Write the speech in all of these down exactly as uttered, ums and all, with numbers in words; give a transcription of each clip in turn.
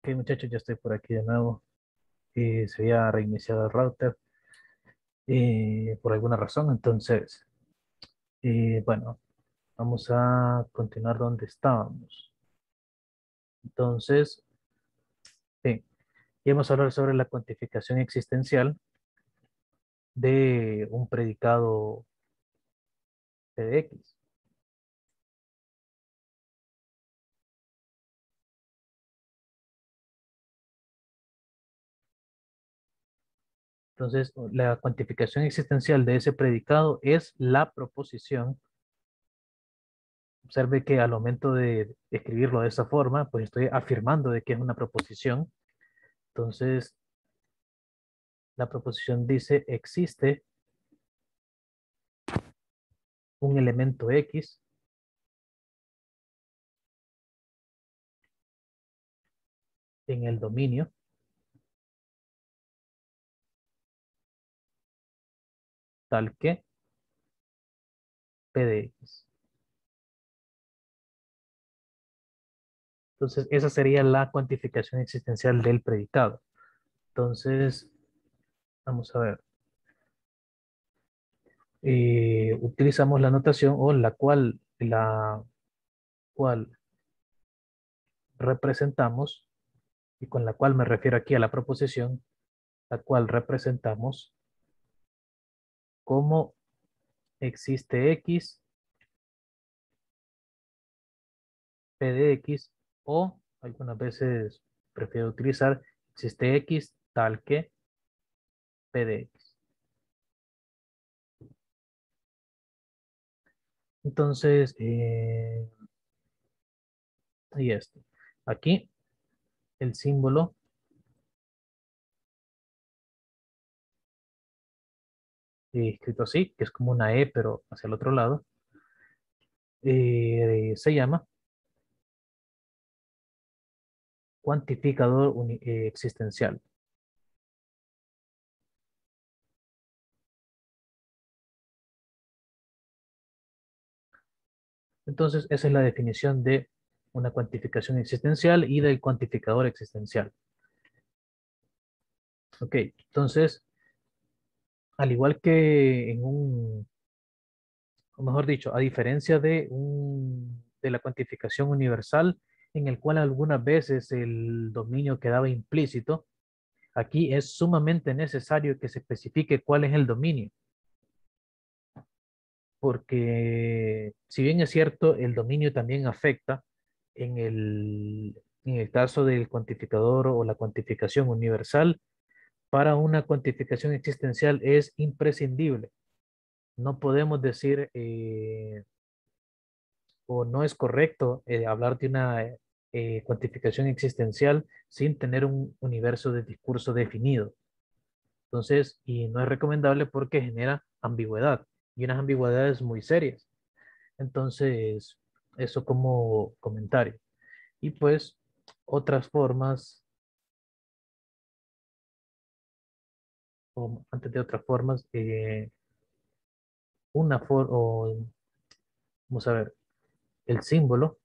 Ok, muchachos, ya estoy por aquí de nuevo. Eh, se había reiniciado el router eh, por alguna razón. Entonces, eh, bueno, vamos a continuar donde estábamos. Entonces, bien, y vamos a hablar sobre la cuantificación existencial de un predicado P de X. Entonces, la cuantificación existencial de ese predicado es la proposición. Observe que al momento de escribirlo de esa forma, pues estoy afirmando de que es una proposición. Entonces, la proposición dice, existe un elemento X en el dominio tal que P de X. Entonces, esa sería la cuantificación existencial del predicado. Entonces, vamos a ver. Eh, utilizamos la notación o la cual, la cual representamos, y con la cual me refiero aquí a la proposición, la cual representamos como existe X, P de X, o algunas veces prefiero utilizar existe X tal que P de X. Entonces, eh, y esto. Aquí el símbolo eh, escrito así, que es como una E, pero hacia el otro lado, eh, se llama cuantificador uni- eh, existencial. Entonces, esa es la definición de una cuantificación existencial y del cuantificador existencial. Ok, entonces, al igual que en un, o mejor dicho, a diferencia de, un, de la cuantificación universal, en el cual algunas veces el dominio quedaba implícito, aquí es sumamente necesario que se especifique cuál es el dominio, porque si bien es cierto, el dominio también afecta en el, en el caso del cuantificador o la cuantificación universal, para una cuantificación existencial es imprescindible. No podemos decir eh, o no es correcto eh, hablar de una eh, cuantificación existencial sin tener un universo de discurso definido. Entonces, y no es recomendable porque genera ambigüedad y unas ambigüedades muy serias. Entonces, eso como comentario. Y pues, otras formas, o antes de otras formas, eh, una forma, vamos a ver, el símbolo,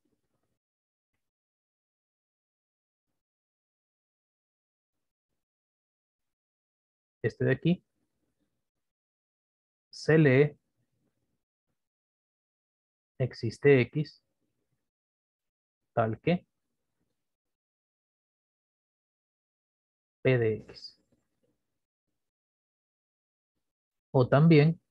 este de aquí, se lee, existe X, tal que P de X. O también,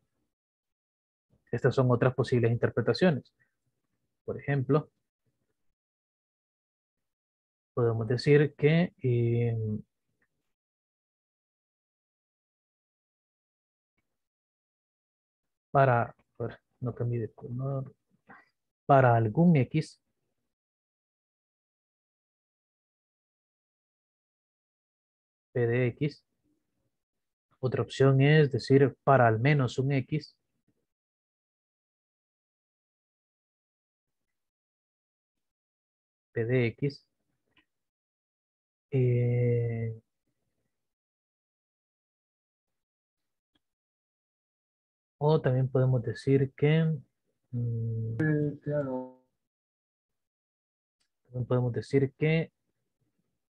estas son otras posibles interpretaciones. Por ejemplo, podemos decir que eh, para, a ver, no cambie de color, para algún X, P de X, otra opción es decir para al menos un X, P de X, eh, o también podemos decir que, mm, Eh, claro. también podemos decir que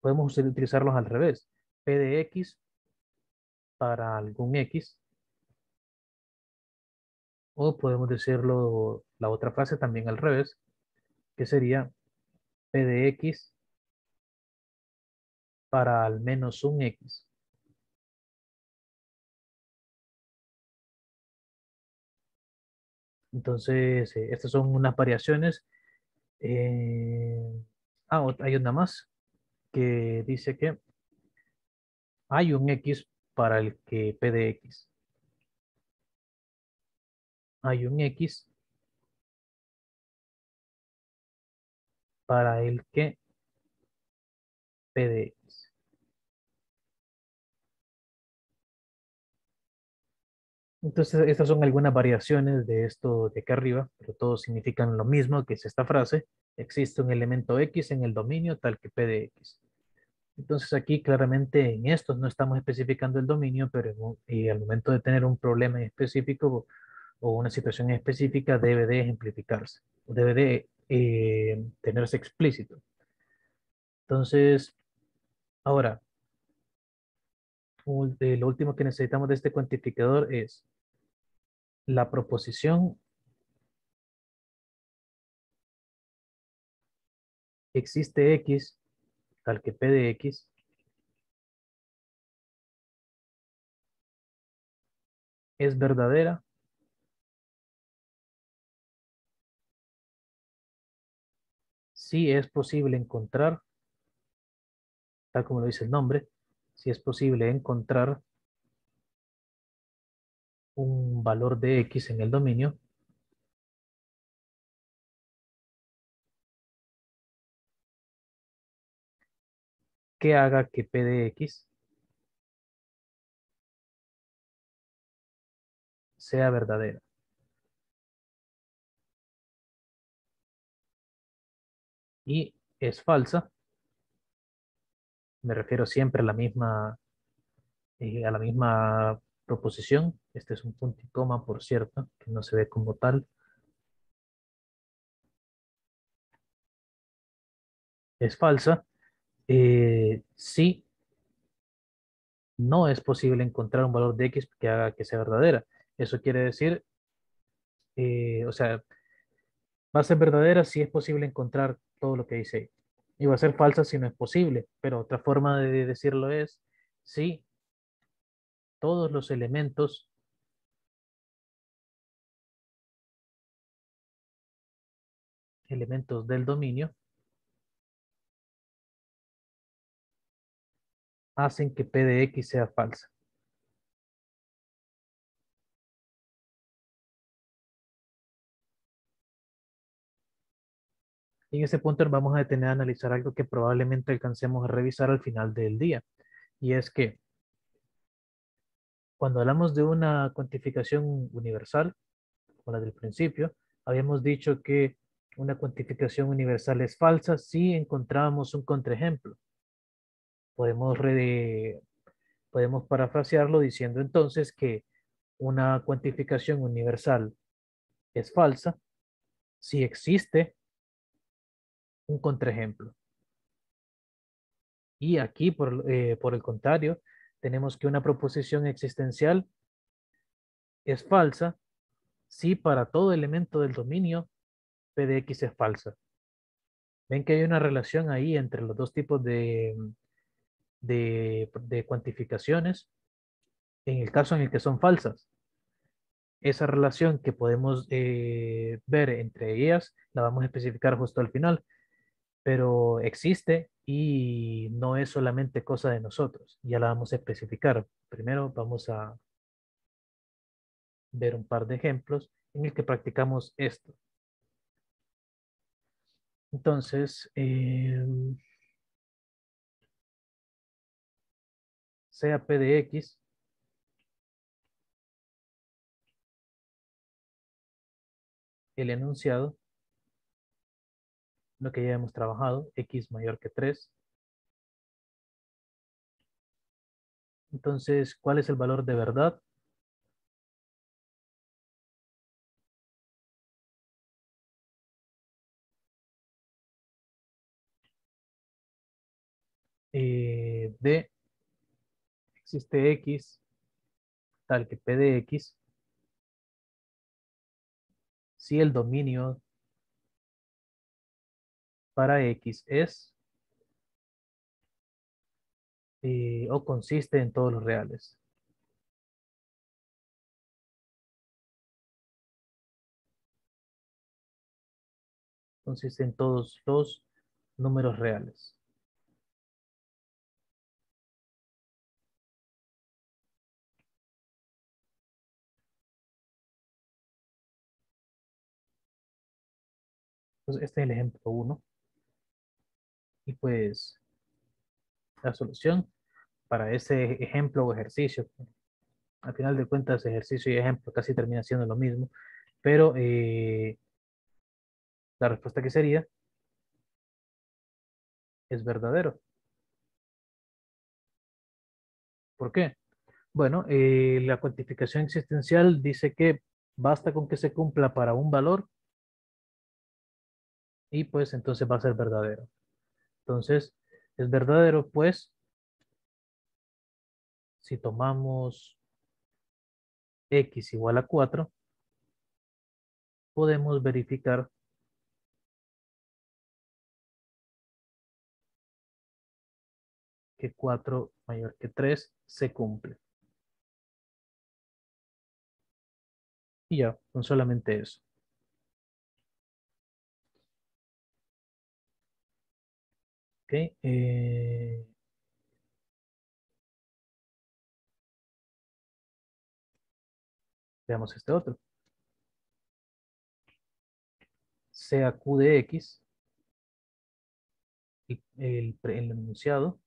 podemos utilizarlos al revés. P de X para algún X, o podemos decirlo la otra frase también al revés, que sería P de X para al menos un X. Entonces, eh, estas son unas variaciones. Eh, ah, ot- hay una más que dice que hay un X para el que P de X. Hay un X para el que P de X. Entonces, estas son algunas variaciones de esto de acá arriba, pero todos significan lo mismo, que es esta frase. Existe un elemento X en el dominio tal que P de X. Entonces aquí claramente en estos no estamos especificando el dominio, pero en un- y al momento de tener un problema en específico o una situación específica debe de ejemplificarse, o debe de eh, tenerse explícito. Entonces, ahora, ul- eh, lo último que necesitamos de este cuantificador es la proposición existe X tal que P de X es verdadera si es posible encontrar, tal como lo dice el nombre, si es posible encontrar un valor de X en el dominio que haga que P de X sea verdadera. Y es falsa, me refiero siempre a la misma, eh, a la misma proposición. Este es un punto y coma, por cierto, que no se ve como tal. Es falsa eh, si no es posible encontrar un valor de X que haga que sea verdadera. Eso quiere decir, eh, o sea, va a ser verdadera si es posible encontrar todo lo que dice ahí. Y va a ser falsa si no es posible. Pero otra forma de decirlo es si todos los elementos, elementos del dominio hacen que P de X sea falsa. Y en ese punto nos vamos a detener a analizar algo que probablemente alcancemos a revisar al final del día. Y es que cuando hablamos de una cuantificación universal, como la del principio, habíamos dicho que una cuantificación universal es falsa si encontramos un contraejemplo. Podemos, re- podemos parafrasearlo diciendo entonces que una cuantificación universal es falsa si existe un contraejemplo. Y aquí, por, eh, por el contrario, tenemos que una proposición existencial es falsa si para todo elemento del dominio P de X es falsa. Ven que hay una relación ahí entre los dos tipos de, de, de cuantificaciones en el caso en el que son falsas. Esa relación que podemos eh, ver entre ellas la vamos a especificar justo al final, pero existe y no es solamente cosa de nosotros. Ya la vamos a especificar. Primero vamos a ver un par de ejemplos en el que practicamos esto. Entonces, eh, sea P de X el enunciado, lo que ya hemos trabajado, X mayor que tres. Entonces, ¿cuál es el valor de verdad? de existe X tal que P de X si el dominio para X es eh, o consiste en todos los reales. Consiste en todos los números reales. Entonces, este es el ejemplo uno. Y pues la solución para ese ejemplo o ejercicio, al final de cuentas, ejercicio y ejemplo casi termina siendo lo mismo, pero eh, la respuesta que sería es verdadero. ¿Por qué? Bueno, eh, la cuantificación existencial dice que basta con que se cumpla para un valor y pues entonces va a ser verdadero. Entonces, es verdadero pues si tomamos x igual a cuatro, podemos verificar que cuatro mayor que tres se cumple. Y ya, con solamente eso. Ok, eh, veamos este otro. Sea Q de X, el, el, el enunciado,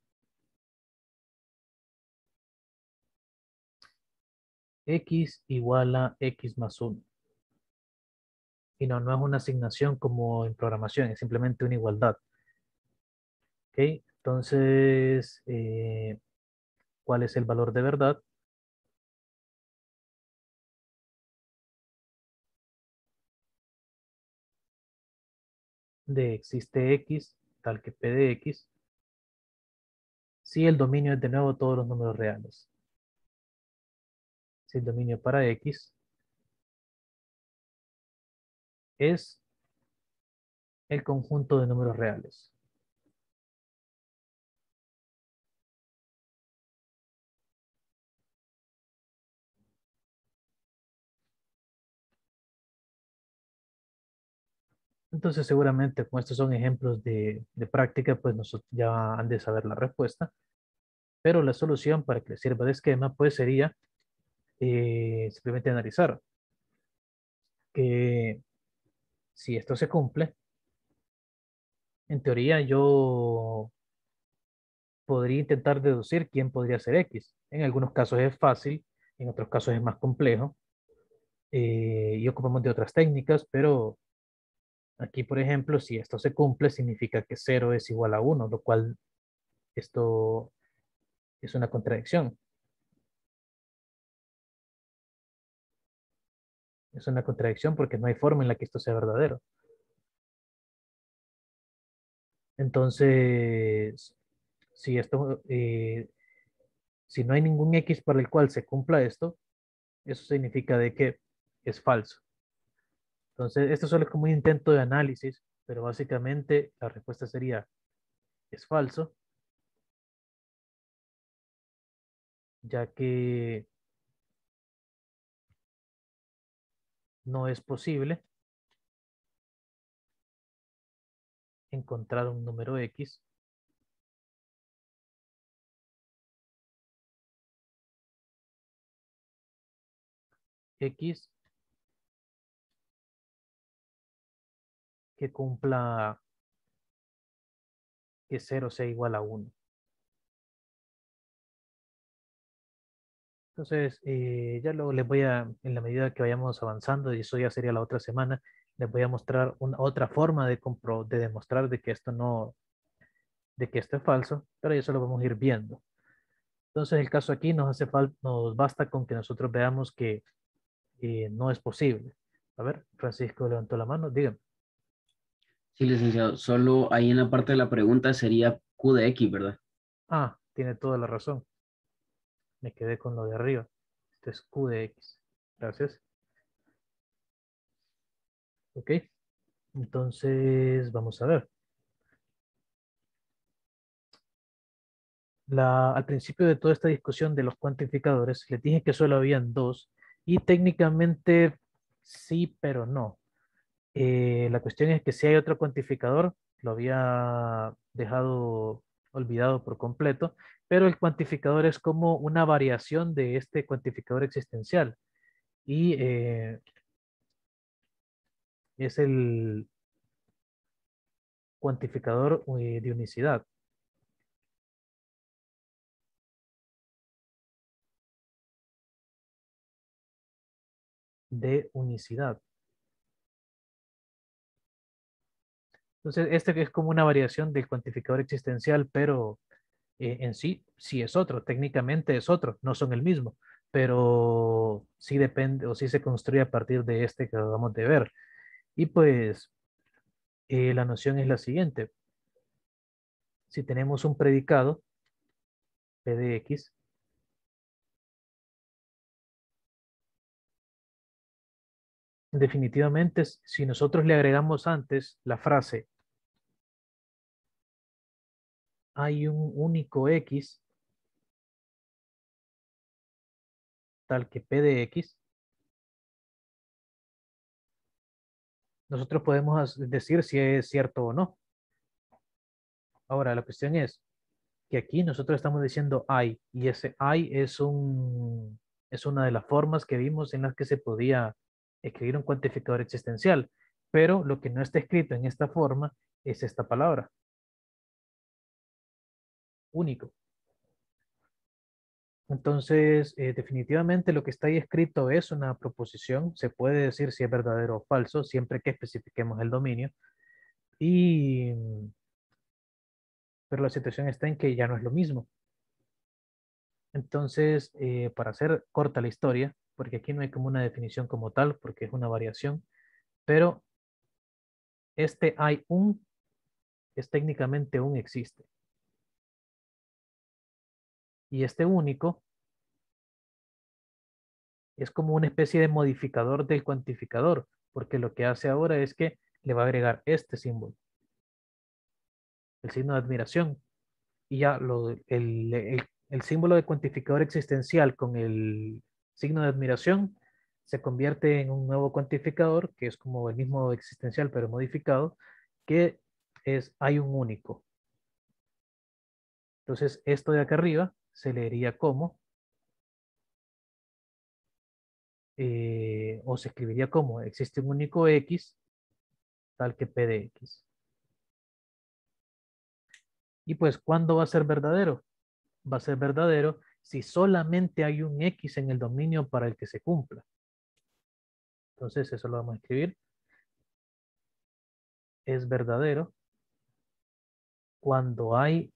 X igual a X más uno. Y no, no es una asignación como en programación, es simplemente una igualdad. Ok, entonces, eh, ¿cuál es el valor de verdad? De existe X, tal que P de X, si el dominio es de nuevo todos los números reales. Si el dominio para X es el conjunto de números reales. Entonces, seguramente, como estos son ejemplos de, de práctica, pues nosotros ya han de saber la respuesta. Pero la solución para que les sirva de esquema, pues sería eh, simplemente analizar que si esto se cumple, en teoría yo podría intentar deducir quién podría ser X. En algunos casos es fácil, en otros casos es más complejo eh, y ocupamos de otras técnicas, pero aquí, por ejemplo, si esto se cumple, significa que cero es igual a uno, lo cual esto es una contradicción. Es una contradicción porque no hay forma en la que esto sea verdadero. Entonces, si esto, eh, si no hay ningún X para el cual se cumpla esto, eso significa de que es falso. Entonces, esto solo es como un intento de análisis, pero básicamente la respuesta sería es falso, ya que no es posible encontrar un número X X que cumpla que cero sea igual a uno. Entonces, eh, ya luego les voy a, en la medida que vayamos avanzando, y eso ya sería la otra semana, les voy a mostrar una, otra forma de, compro, de demostrar de que esto no, de que esto es falso, pero eso lo vamos a ir viendo. Entonces, el caso aquí nos hace falta, nos basta con que nosotros veamos que eh, no es posible. A ver, Francisco levantó la mano, dígame. Sí, licenciado. Solo ahí en la parte de la pregunta sería Q de X, ¿verdad? Ah, tiene toda la razón. Me quedé con lo de arriba. Esto es Q de X. Gracias. Ok. Entonces, vamos a ver. La, al principio de toda esta discusión de los cuantificadores, les dije que solo habían dos y técnicamente sí, pero no. Eh, la cuestión es que si hay otro cuantificador, lo había dejado olvidado por completo, pero el cuantificador es como una variación de este cuantificador existencial y eh, es el cuantificador eh, de unicidad. De unicidad. Entonces, este es como una variación del cuantificador existencial, pero eh, en sí, sí es otro, técnicamente es otro, no son el mismo, pero sí depende o sí se construye a partir de este que acabamos de ver. Y pues eh, la noción es la siguiente. Si tenemos un predicado, P de X, definitivamente si nosotros le agregamos antes la frase hay un único X, tal que P de X, nosotros podemos decir si es cierto o no. Ahora, la cuestión es que aquí nosotros estamos diciendo hay, y ese hay es un, es una de las formas que vimos en las que se podía escribir un cuantificador existencial, pero lo que no está escrito en esta forma es esta palabra, único. Entonces, eh, definitivamente lo que está ahí escrito es una proposición, se puede decir si es verdadero o falso, siempre que especifiquemos el dominio, y, pero la situación está en que ya no es lo mismo. Entonces, eh, para hacer corta la historia, porque aquí no hay como una definición como tal, porque es una variación, pero este hay un es técnicamente un existe. Y este único es como una especie de modificador del cuantificador, porque lo que hace ahora es que le va a agregar este símbolo, el signo de admiración, y ya lo, el, el, el símbolo de cuantificador existencial con el signo de admiración se convierte en un nuevo cuantificador, que es como el mismo existencial, pero modificado, que es hay un único. Entonces, esto de acá arriba se leería como, eh, o se escribiría como, existe un único X, tal que P de X. Y pues, ¿cuándo va a ser verdadero? Va a ser verdadero si solamente hay un X en el dominio para el que se cumpla. Entonces, eso lo vamos a escribir. Es verdadero cuando hay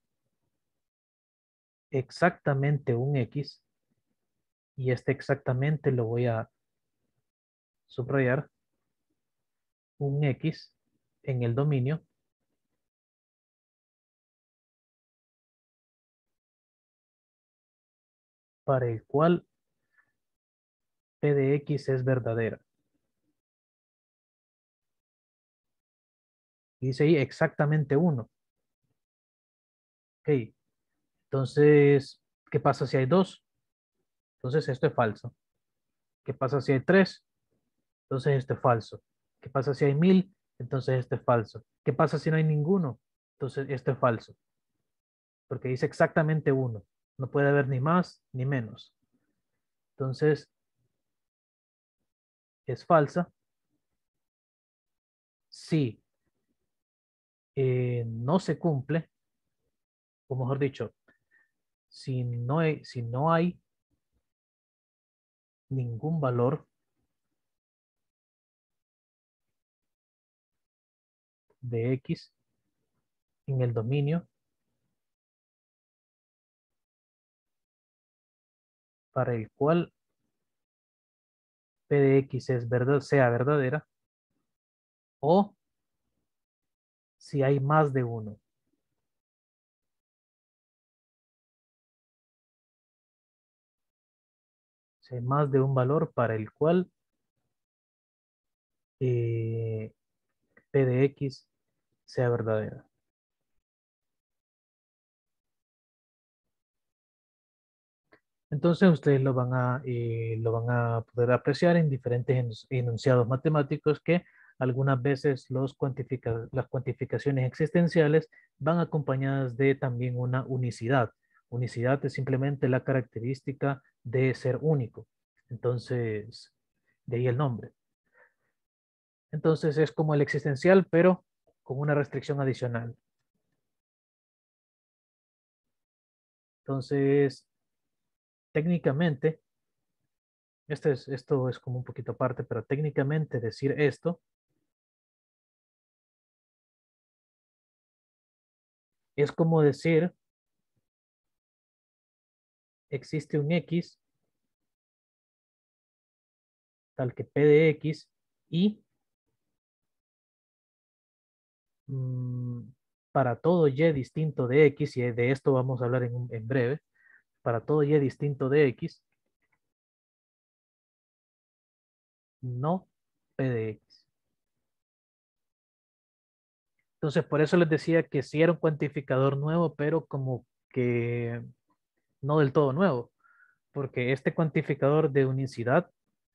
exactamente un X, y este exactamente lo voy a subrayar, un X en el dominio para el cual P de X es verdadera. Y dice ahí exactamente uno. Ok, entonces, ¿qué pasa si hay dos? Entonces esto es falso. ¿Qué pasa si hay tres? Entonces esto es falso. ¿Qué pasa si hay mil? Entonces esto es falso. ¿Qué pasa si no hay ninguno? Entonces esto es falso. Porque dice exactamente uno. No puede haber ni más ni menos. Entonces es falsa si eh, no se cumple, o mejor dicho, si no hay, si no hay ningún valor de X en el dominio para el cual P de X es verdad, sea verdadera, o si hay más de uno. Si hay más de un valor para el cual eh, P de X sea verdadera. Entonces ustedes lo van a, eh, lo van a poder apreciar en diferentes enus- enunciados matemáticos que algunas veces los cuantifica- las cuantificaciones existenciales van acompañadas de también una unicidad. Unicidad es simplemente la característica de ser único. Entonces, de ahí el nombre. Entonces es como el existencial, pero con una restricción adicional. Entonces, técnicamente, este es, esto es como un poquito aparte, pero técnicamente decir esto es como decir, existe un X tal que P de X y mm, para todo Y distinto de X, y de esto vamos a hablar en, un- en breve, para todo Y distinto de X, no P de X. Entonces, por eso les decía que sí era un cuantificador nuevo, pero como que no del todo nuevo, porque este cuantificador de unicidad,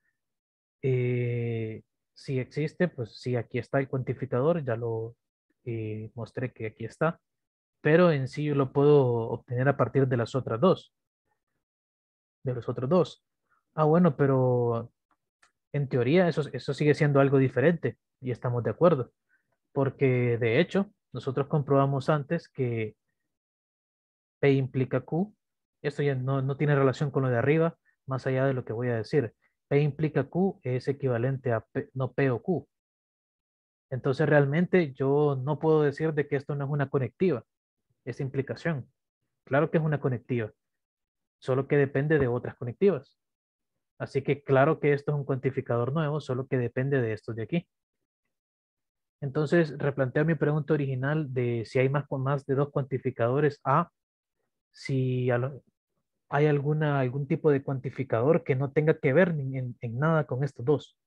eh, si existe, pues sí, aquí está el cuantificador, ya lo eh, mostré que aquí está, pero en sí yo lo puedo obtener a partir de las otras dos, de los otros dos. Ah, bueno, pero en teoría eso, eso sigue siendo algo diferente y estamos de acuerdo, porque de hecho nosotros comprobamos antes que P implica Q. Esto ya no, no tiene relación con lo de arriba, más allá de lo que voy a decir. P implica Q es equivalente a P, no P o Q. Entonces realmente yo no puedo decir de que esto no es una conectiva, es implicación. Claro que es una conectiva, solo que depende de otras conectivas. Así que claro que esto es un cuantificador nuevo, solo que depende de estos de aquí. Entonces replanteo mi pregunta original de si hay más, más de dos cuantificadores a si a lo- hay alguna, algún tipo de cuantificador que no tenga que ver ni en, en nada con estos dos.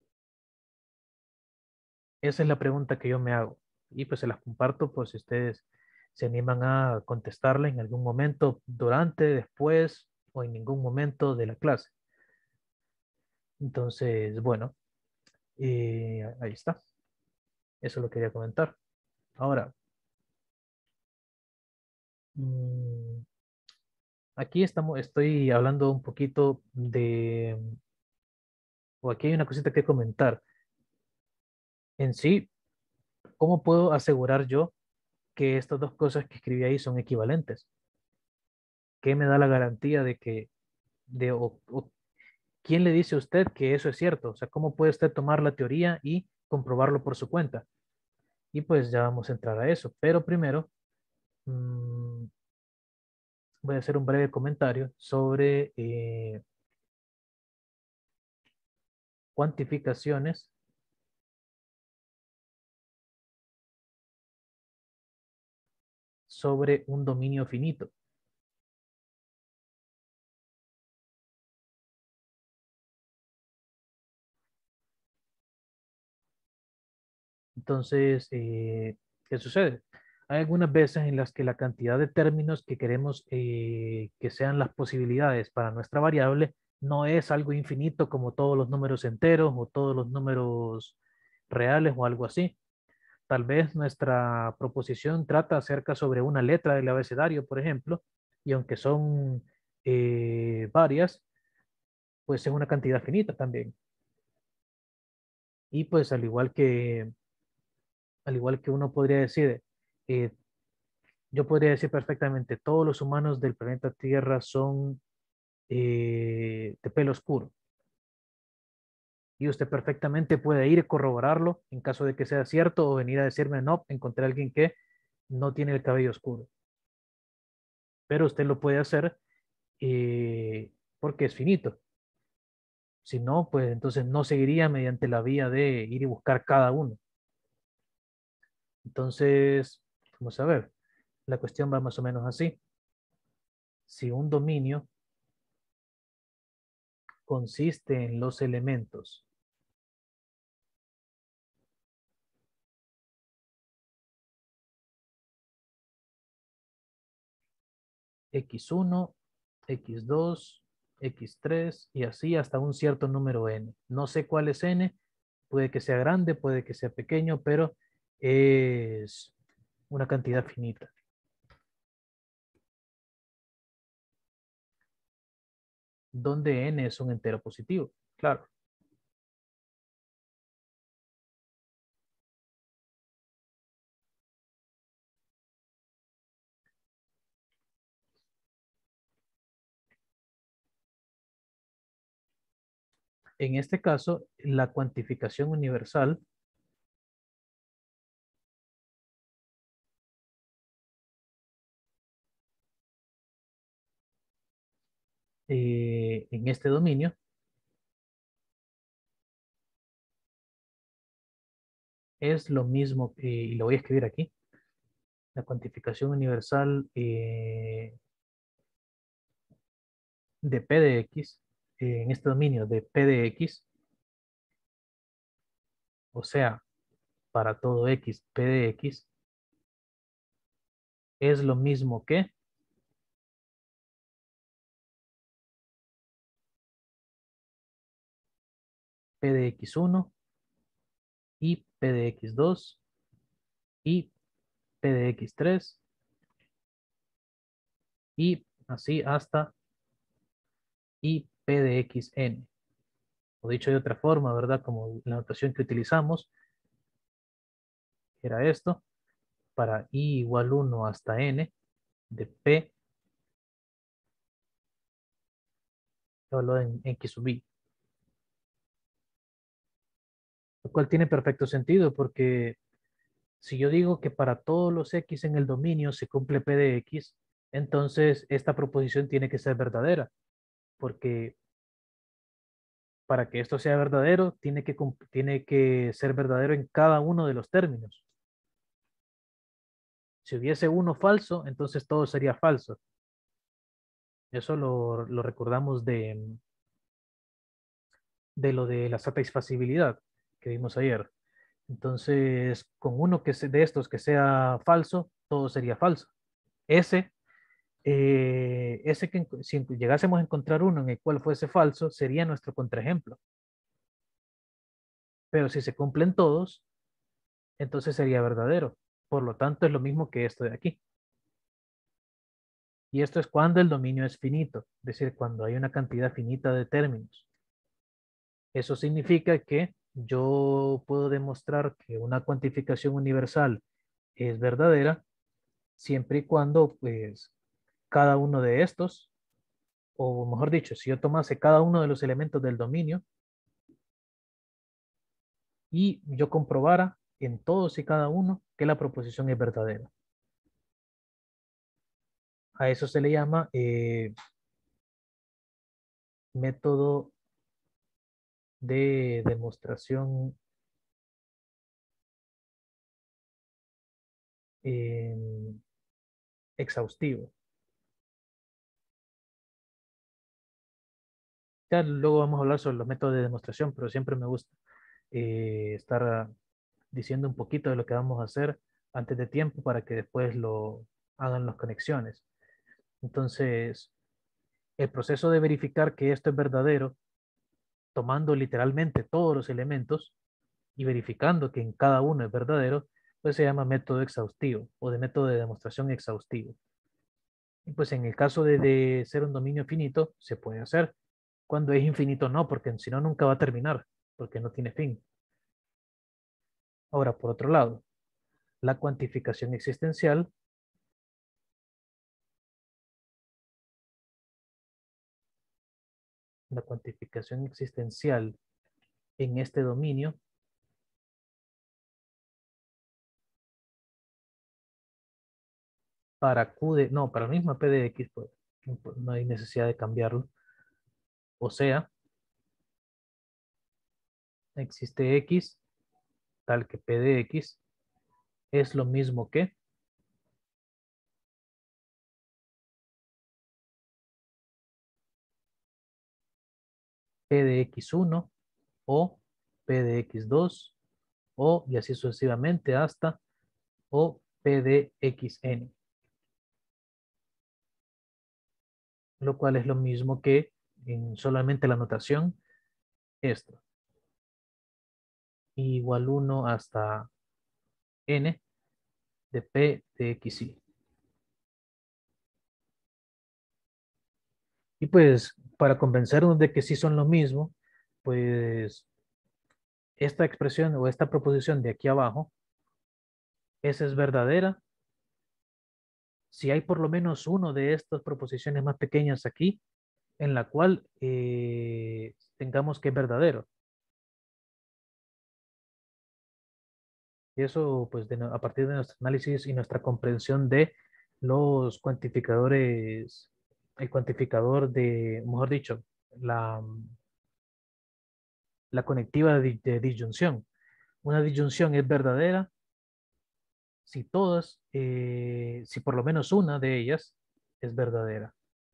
Esa es la pregunta que yo me hago. Y pues se las comparto por si ustedes se animan a contestarla en algún momento, durante, después o en ningún momento de la clase. Entonces, bueno, eh, ahí está. Eso lo quería comentar. Ahora, mm, aquí estamos, estoy hablando un poquito de, o aquí hay una cosita que comentar. En sí, ¿cómo puedo asegurar yo que estas dos cosas que escribí ahí son equivalentes? ¿Qué me da la garantía de que, de, o, o quién le dice a usted que eso es cierto? O sea, ¿cómo puede usted tomar la teoría y comprobarlo por su cuenta? Y pues ya vamos a entrar a eso. Pero primero, mm, voy a hacer un breve comentario sobre eh, cuantificaciones sobre un dominio finito. Entonces, eh, ¿qué sucede? Hay algunas veces en las que la cantidad de términos que queremos eh, que sean las posibilidades para nuestra variable no es algo infinito como todos los números enteros o todos los números reales o algo así. Tal vez nuestra proposición trata acerca sobre una letra del abecedario, por ejemplo, y aunque son eh, varias, pues es una cantidad finita también. Y pues al igual que, al igual que uno podría decir, eh, yo podría decir perfectamente, todos los humanos del planeta Tierra son eh, de pelo oscuro. Y usted perfectamente puede ir a corroborarlo en caso de que sea cierto o venir a decirme, no, encontré a alguien que no tiene el cabello oscuro. Pero usted lo puede hacer eh, porque es finito. Si no, pues entonces no seguiría mediante la vía de ir y buscar cada uno. Entonces, vamos a ver, la cuestión va más o menos así. Si un dominio consiste en los elementos equis uno, equis dos, equis tres y así hasta un cierto número n. No sé cuál es n, puede que sea grande, puede que sea pequeño, pero es una cantidad finita. Donde n es un entero positivo, claro. En este caso, la cuantificación universal eh, en este dominio es lo mismo, eh, y lo voy a escribir aquí, la cuantificación universal eh, de P de X, eh, en este dominio de P de X, o sea, para todo X, P de X, es lo mismo que P de X uno y P de X dos y P de X tres y así hasta y P de Xn. O dicho de otra forma, ¿verdad? Como la notación que utilizamos era esto, para i igual uno hasta n de P evaluado en X sub i. Lo cual tiene perfecto sentido porque si yo digo que para todos los X en el dominio se cumple P de X, entonces esta proposición tiene que ser verdadera, porque para que esto sea verdadero, tiene que, cum- tiene que ser verdadero en cada uno de los términos. Si hubiese uno falso, entonces todo sería falso. Eso lo, lo recordamos de, de lo de la satisfacibilidad que vimos ayer. Entonces, con uno que se- de estos que sea falso, todo sería falso. Ese, eh, ese que en- si llegásemos a encontrar uno en el cual fuese falso, sería nuestro contraejemplo. Pero si se cumplen todos, entonces sería verdadero. Por lo tanto, es lo mismo que esto de aquí. Y esto es cuando el dominio es finito, es decir, cuando hay una cantidad finita de términos. Eso significa que yo puedo demostrar que una cuantificación universal es verdadera siempre y cuando, pues, cada uno de estos, o mejor dicho, si yo tomase cada uno de los elementos del dominio y yo comprobara en todos y cada uno que la proposición es verdadera. A eso se le llama eh, método de demostración eh, exhaustivo. Ya luego vamos a hablar sobre los métodos de demostración, pero siempre me gusta eh, estar ah, diciendo un poquito de lo que vamos a hacer antes de tiempo para que después lo hagan las conexiones. Entonces, el proceso de verificar que esto es verdadero, tomando literalmente todos los elementos y verificando que en cada uno es verdadero, pues se llama método exhaustivo o de método de demostración exhaustivo. Y pues en el caso de, de ser un dominio finito, se puede hacer. Cuando es infinito, no, porque si no, nunca va a terminar, porque no tiene fin. Ahora, por otro lado, la cuantificación existencial, la cuantificación existencial en este dominio, para Q de, no, para la misma P de X, pues no hay necesidad de cambiarlo. O sea, existe X tal que P de X es lo mismo que P de X uno o P de X dos o y así sucesivamente hasta o P de Xn, lo cual es lo mismo que en solamente la notación esto, igual uno hasta n de P de Xy. Y pues para convencernos de que sí son lo mismo, pues esta expresión o esta proposición de aquí abajo, esa es verdadera si hay por lo menos uno de estas proposiciones más pequeñas aquí, en la cual eh, tengamos que es verdadero. Y eso, pues, de no- a partir de nuestro análisis y nuestra comprensión de los cuantificadores, el cuantificador de, mejor dicho, la, la conectiva de, de disyunción. Una disyunción es verdadera si todas, eh, si por lo menos una de ellas es verdadera.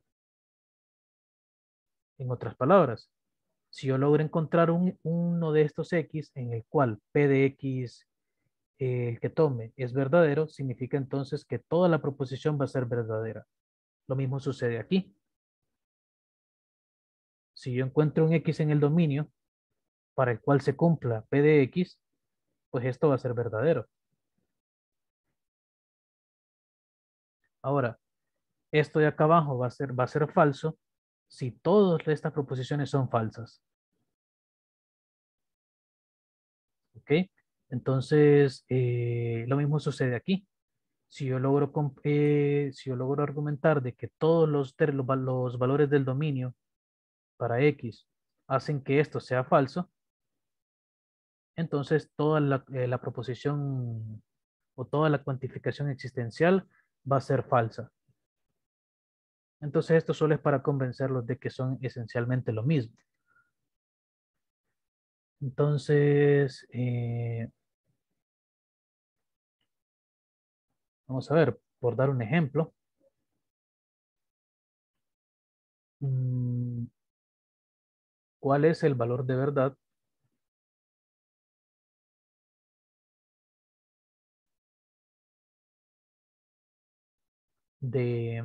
En otras palabras, si yo logro encontrar un- uno de estos X en el cual P de X, eh, el que tome, es verdadero, significa entonces que toda la proposición va a ser verdadera. Lo mismo sucede aquí. Si yo encuentro un X en el dominio para el cual se cumpla P de X, pues esto va a ser verdadero. Ahora, esto de acá abajo va a ser, va a ser falso si todas estas proposiciones son falsas. ¿Ok? Entonces, eh, lo mismo sucede aquí. Si yo logro, comp- eh, si yo logro argumentar de que todos los, ter- los, val- los valores del dominio para X hacen que esto sea falso, entonces toda la, eh, la proposición o toda la cuantificación existencial va a ser falsa. Entonces esto solo es para convencerlos de que son esencialmente lo mismo. Entonces, eh, vamos a ver, por dar un ejemplo, mm, ¿cuál es el valor de verdad de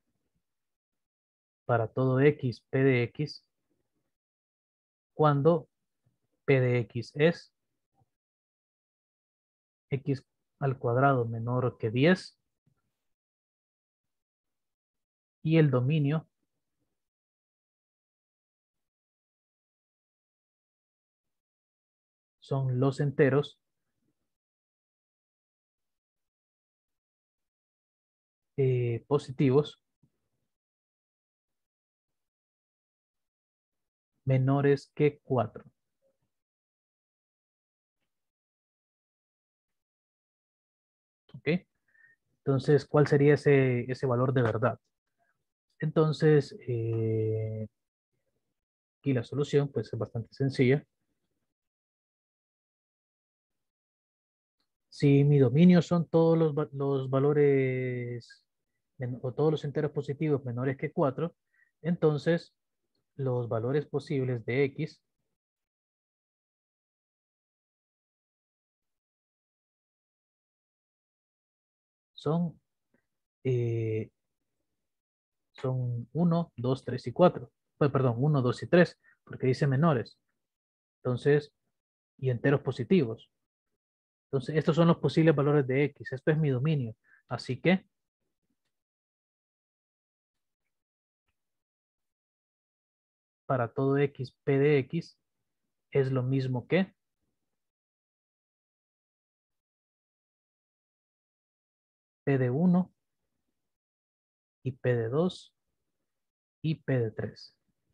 para todo X, P de X, cuando P de X es X al cuadrado menor que diez y el dominio son los enteros eh, positivos menores que cuatro. ¿Ok? Entonces, ¿cuál sería ese, ese valor de verdad? Entonces, eh, aquí la solución pues es bastante sencilla. Si mi dominio son todos los, va- los valores men- o todos los enteros positivos menores que cuatro, entonces los valores posibles de X son, eh, son uno, dos, tres y cuatro. Pues, perdón, uno, dos y tres, porque dice menores. Entonces, y enteros positivos. Entonces, estos son los posibles valores de X. Esto es mi dominio. Así que para todo X, P de X es lo mismo que P de uno y P de dos y P de tres.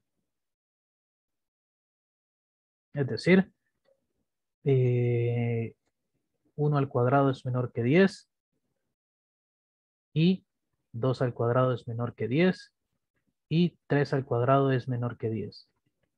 Es decir, eh, uno al cuadrado es menor que diez y dos al cuadrado es menor que diez y tres al cuadrado es menor que diez.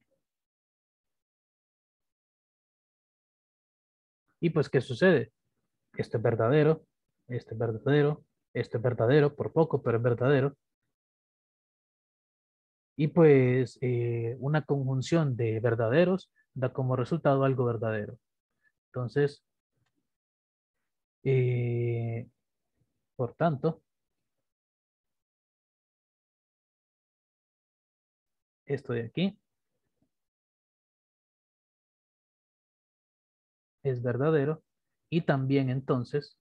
Y pues, ¿qué sucede? Esto es verdadero, esto es verdadero, esto es verdadero, por poco, pero es verdadero. Y pues eh, una conjunción de verdaderos da como resultado algo verdadero. Entonces, eh, por tanto, esto de aquí es verdadero y también entonces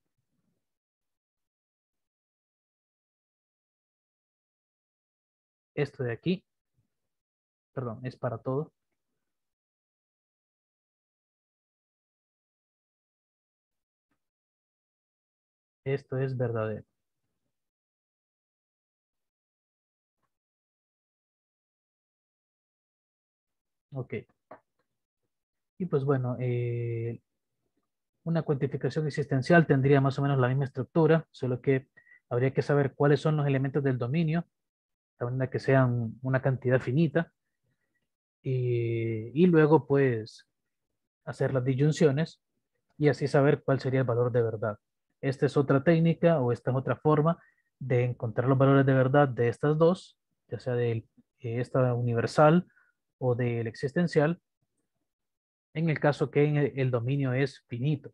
esto de aquí, perdón, es para todo. Esto es verdadero. Ok. Y pues bueno, eh, una cuantificación existencial tendría más o menos la misma estructura, solo que habría que saber cuáles son los elementos del dominio, de manera que sean una cantidad finita, y, y luego pues hacer las disyunciones y así saber cuál sería el valor de verdad. Esta es otra técnica o esta es otra forma de encontrar los valores de verdad de estas dos, ya sea de esta universal o del existencial, en el caso que el, el dominio es finito.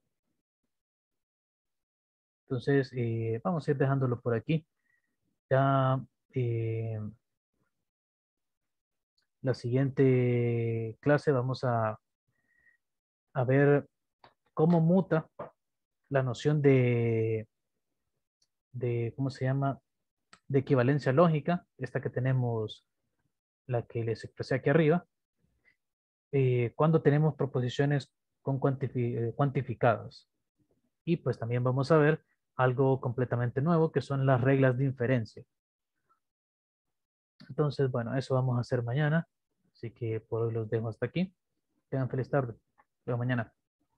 Entonces, eh, vamos a ir dejándolo por aquí. Ya eh, la siguiente clase vamos a, a ver cómo muta la noción de, de, ¿cómo se llama? De equivalencia lógica, esta que tenemos, la que les expresé aquí arriba, eh, cuando tenemos proposiciones con cuantifi- eh, cuantificadas. Y pues también vamos a ver algo completamente nuevo, que son las reglas de inferencia. Entonces, bueno, eso vamos a hacer mañana. Así que por hoy los dejo hasta aquí. Tengan feliz tarde. Nos vemos mañana.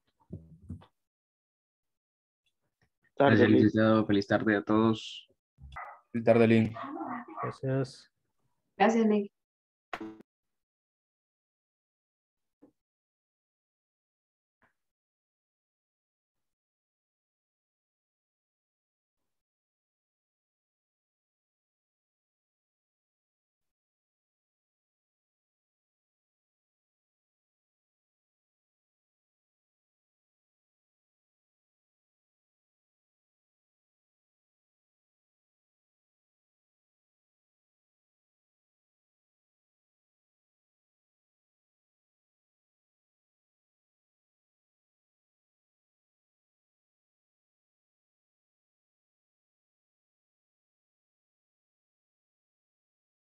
Gracias, Tarde, Liz. licenciado. Feliz tarde a todos. Feliz tarde, Lin. Gracias. Gracias, Nick.